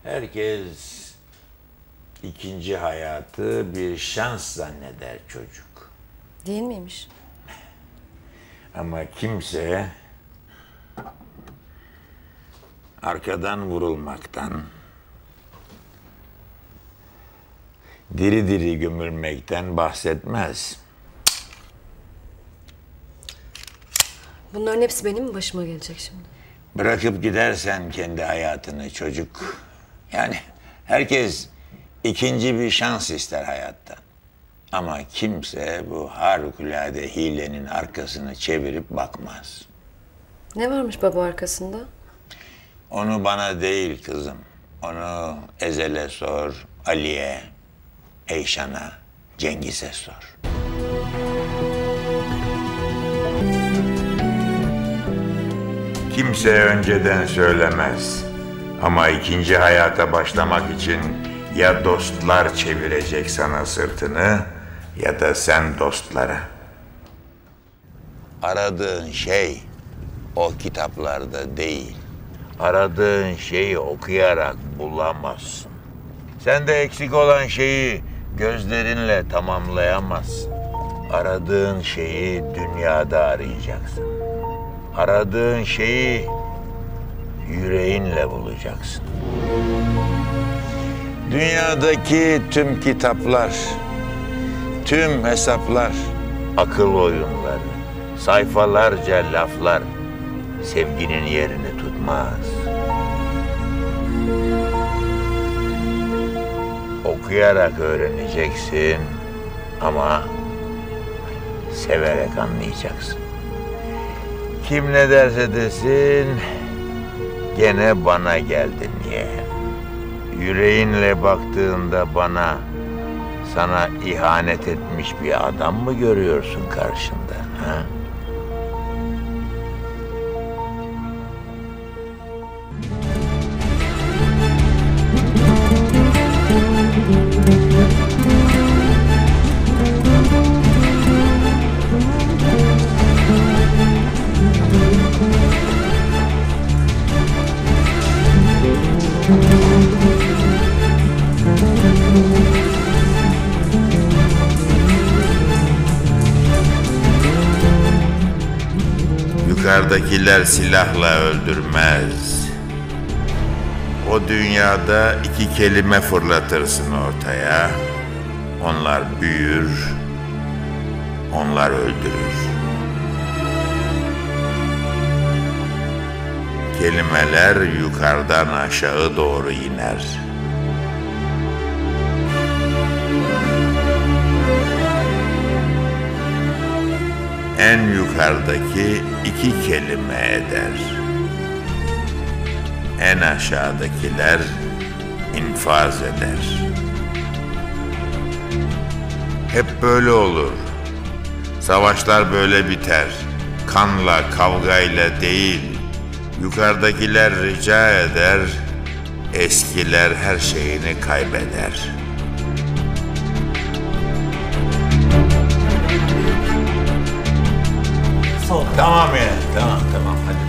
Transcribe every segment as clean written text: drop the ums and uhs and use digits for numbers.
Herkes ikinci hayatı bir şans zanneder çocuk. Değil miymiş? Ama kimse arkadan vurulmaktan, diri diri gömülmekten bahsetmez. Bunların hepsi benim mi başıma gelecek şimdi? Bırakıp gidersen kendi hayatını çocuk. Yani herkes ikinci bir şans ister hayatta. Ama kimse bu harikulade hilenin arkasını çevirip bakmaz. Ne varmış baba arkasında? Onu bana değil kızım. Onu Ezel'e sor, Ali'ye, Eyşan'a, Cengiz'e sor. Kimse önceden söylemez. Ama ikinci hayata başlamak için ya dostlar çevirecek sana sırtını ya da sen dostlara. Aradığın şey o kitaplarda değil. Aradığın şeyi okuyarak bulamazsın. Sende eksik olan şeyi gözlerinle tamamlayamazsın. Aradığın şeyi dünyada arayacaksın. Aradığın şeyi yüreğinle bulacaksın. Dünyadaki tüm kitaplar, tüm hesaplar, akıl oyunları, sayfalarca laflar sevginin yerini tutmaz. Okuyarak öğreneceksin ama severek anlayacaksın. Kim ne derse desin, gene bana geldin niye? Yüreğinle baktığında bana, sana ihanet etmiş bir adam mı görüyorsun karşında? Ha? Yukarıdakiler silahla öldürmez. O dünyada iki kelime fırlatırsın ortaya. Onlar büyür, onlar öldürür. Kelimeler yukarıdan aşağı doğru iner. En yukarıdaki iki kelime eder. En aşağıdakiler infaz eder. Hep böyle olur. Savaşlar böyle biter. Kanla, kavgayla değil. Yukarıdakiler rica eder, eskiler her şeyini kaybeder. Tamam ya, tamam hadi.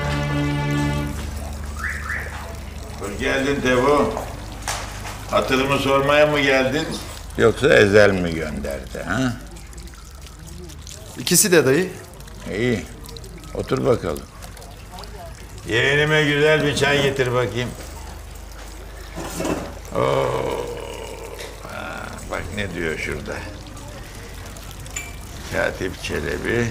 Hoş geldin Tevo. Hatırımı sormaya mı geldin? Yoksa Ezel mi gönderdi ha? İkisi de dayı. İyi, otur bakalım. Yeğenime güzel bir çay getir bakayım. Oo. Ha, bak ne diyor şurada. Katip Çelebi.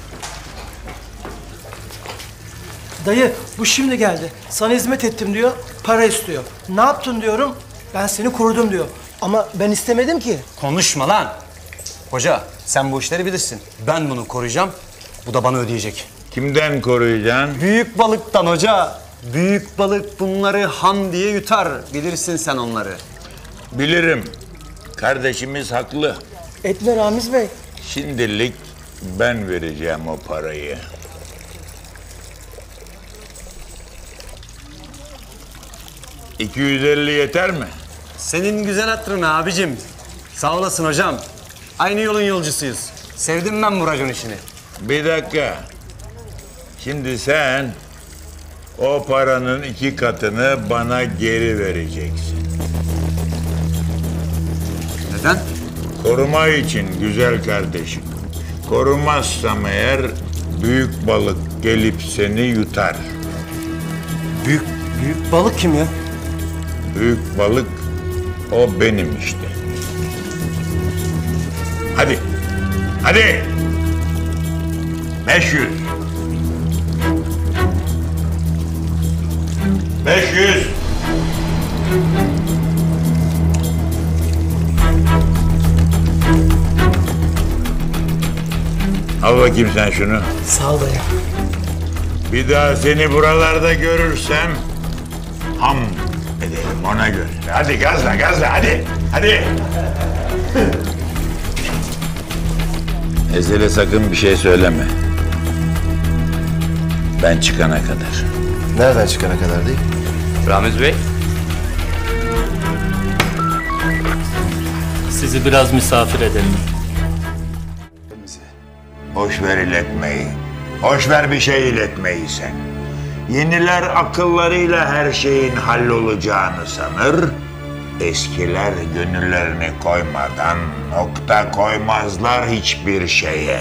Dayı bu şimdi geldi. Sana hizmet ettim diyor, para istiyor. Ne yaptın diyorum, ben seni korudum diyor. Ama ben istemedim ki. Konuşma lan. Hoca sen bu işleri bilirsin. Ben bunu koruyacağım. Bu da bana ödeyecek. Kimden koruyacaksın? Büyük balıktan hoca. Büyük balık bunları han diye yutar. Bilirsin sen onları. Bilirim. Kardeşimiz haklı. Etme Ramiz Bey. Şimdilik ben vereceğim o parayı. $250 yeter mi? Senin güzel hatırına abicim. Sağ olasın hocam. Aynı yolun yolcusuyuz. Sevdim ben bu racon işini. Bir dakika. Şimdi sen O paranın 2 katını bana geri vereceksin. Neden? Koruma için güzel kardeşim. Korumazsam eğer büyük balık gelip seni yutar. Büyük balık kim ya? Büyük balık o benim işte. Hadi. Hadi. 500. 500. Al bakayım sen şunu. Sağ ol dayı. Bir daha seni buralarda görürsem ham ederim ona göre. Hadi gazla gazla hadi. Hadi. Ezel'e sakın bir şey söyleme. Ben çıkana kadar. Nereden çıkana kadar değil? Ramiz Bey. Sizi biraz misafir edelim. Boş ver iletmeyi. Boş ver bir şey iletmeyi sen. Yeniler akıllarıyla her şeyin hallolacağını sanır. Eskiler gönüllerini koymadan nokta koymazlar hiçbir şeye.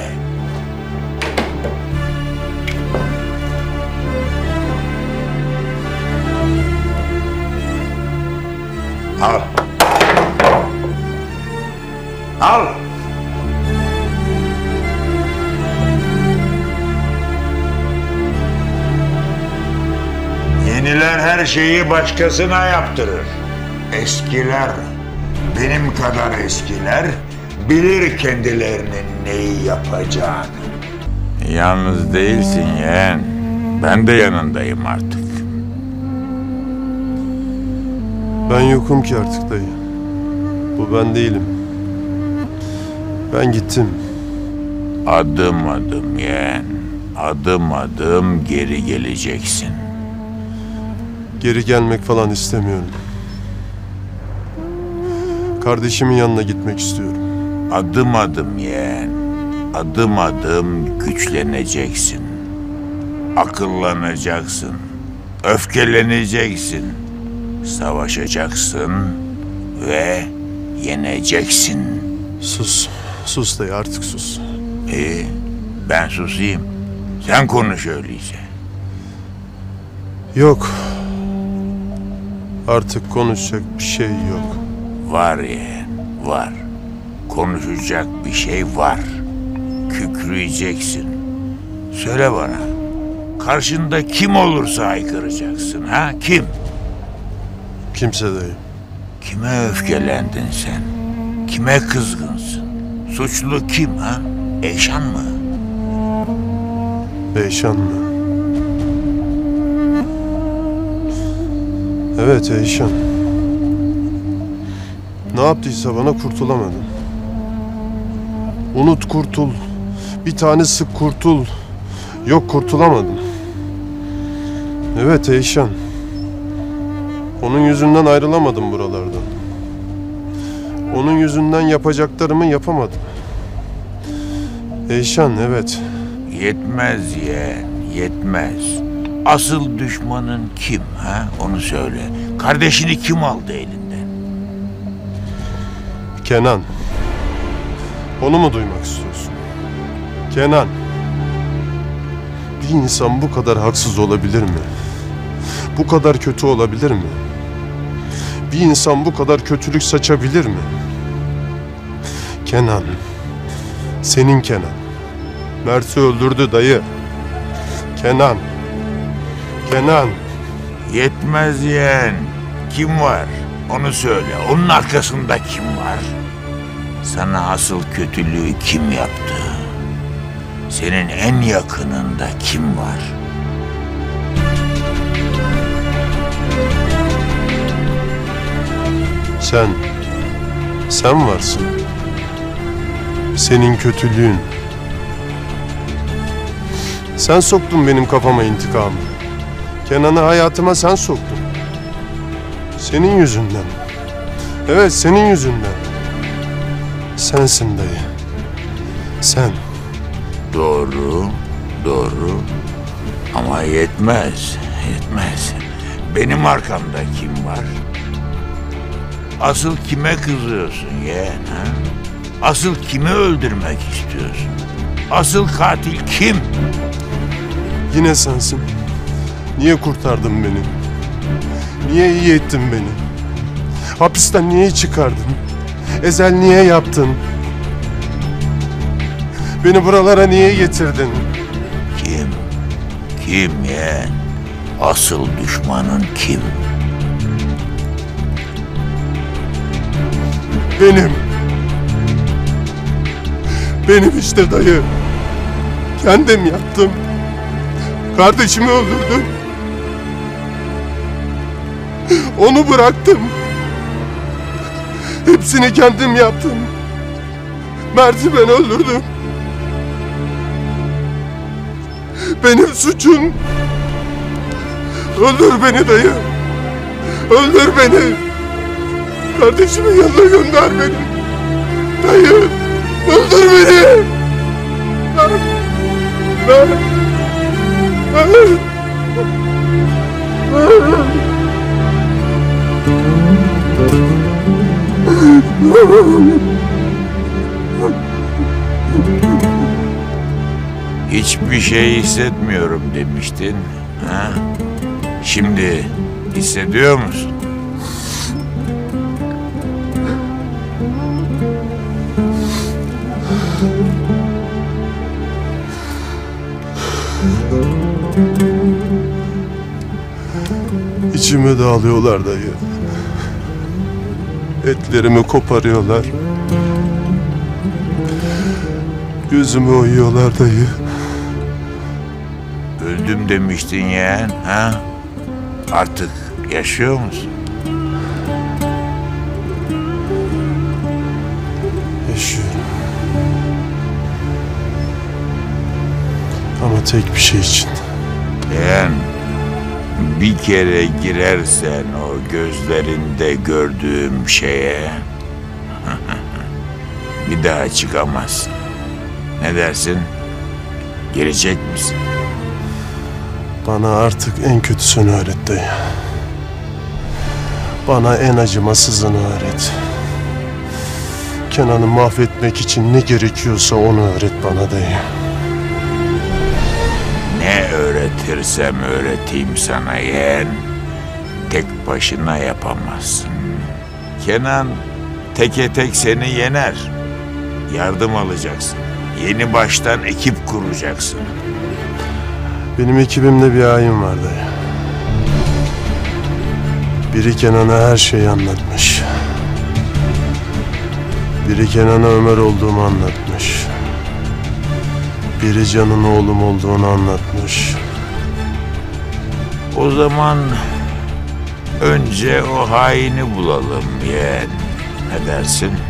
Al. Al. Yeniler her şeyi başkasına yaptırır. Eskiler, benim kadar eskiler, bilir kendilerinin neyi yapacağını. Yalnız değilsin yeğen. Ben de yanındayım artık. Ben yokum ki artık dayı. Bu ben değilim. Ben gittim. Adım adım yeğen. Adım adım geri geleceksin. Geri gelmek falan istemiyorum. Kardeşimin yanına gitmek istiyorum. Adım adım yeğen. Adım adım güçleneceksin. Akıllanacaksın. Öfkeleneceksin. Savaşacaksın ve yeneceksin. Sus. Sus dayı artık sus. İyi, ben susayım. Sen konuş öyleyse. Yok. Artık konuşacak bir şey yok. Var yeğen, var. Konuşacak bir şey var. Kükreyeceksin. Söyle bana, karşında kim olursa haykıracaksın ha? Kim? Kimse dayı. Kime öfkelendin sen? Kime kızgınsın? Suçlu kim ha? Eyşan mı? Eyşan mı? Evet Eyşan. Ne yaptıysa bana kurtulamadım. Unut kurtul. Bir tane sık kurtul. Yok kurtulamadım. Evet Eyşan. Onun yüzünden ayrılamadım buralardan. Onun yüzünden yapacaklarımı yapamadım. Eyşan evet. Yetmez yeğen, yetmez. Asıl düşmanın kim ha? Onu söyle. Kardeşini kim aldı elinden? Kenan. Onu mu duymak istiyorsun? Kenan. Bir insan bu kadar haksız olabilir mi? Bu kadar kötü olabilir mi? Bir insan bu kadar kötülük saçabilir mi? Kenan. Senin Kenan. Mert'i öldürdü dayı. Kenan. Kenan. Yetmez yeğen. Kim var? Onu söyle. Onun arkasında kim var? Sana asıl kötülüğü kim yaptı? Senin en yakınında kim var? Sen varsın. Senin kötülüğün. Sen soktun benim kafama intikamı. Kenan'ı hayatıma sen soktun. Senin yüzünden. Evet senin yüzünden. Sensin dayı. Sen. Doğru, doğru. Ama yetmez, Yetmez. Benim arkamda kim var? Asıl kime kızıyorsun yeğen ha? Asıl kimi öldürmek istiyorsun? Asıl katil kim? Yine sensin. Niye kurtardın beni? Niye iyi ettin beni? Hapisten niye çıkardın? Ezel niye yaptın? Beni buralara niye getirdin? Kim? Kim yeğen? Asıl düşmanın kim? Benim. Benim işte dayı. Kendim yaptım. Kardeşimi öldürdüm. Onu bıraktım. Hepsini kendim yaptım. Mert'i ben öldürdüm. Benim suçum. Öldür beni dayı. Öldür beni. Kardeşimin yanına gönder beni. Dayı. Öldür beni. Hiçbir şey hissetmiyorum demiştin. Ha? Şimdi hissediyor musun? İçime dağılıyorlar dayı. Etlerimi koparıyorlar. Gözümü oyuyorlar dayı. Öldüm demiştin yeğen. Ha? Artık yaşıyor musun? Yaşıyorum. Ama tek bir şey için. Yeğen, bir kere girersen o gözlerinde gördüğüm şeye bir daha çıkamazsın. Ne dersin? Girecek misin? Bana artık en kötüsünü öğret dayı. Bana en acımasızını öğret. Kenan'ı mahvetmek için ne gerekiyorsa onu öğret bana dayı. Ne öğretirsem öğreteyim sana yeğen, tek başına yapamazsın. Kenan teke tek seni yener. Yardım alacaksın. Yeni baştan ekip kuracaksın. Benim ekibimde bir hain var dayı. Biri Kenan'a her şeyi anlatmış. Biri Kenan'a Ömer olduğumu anlatmış. Biri Can'ın oğlum olduğunu anlatmış. O zaman önce o haini bulalım yeğen. Ne dersin?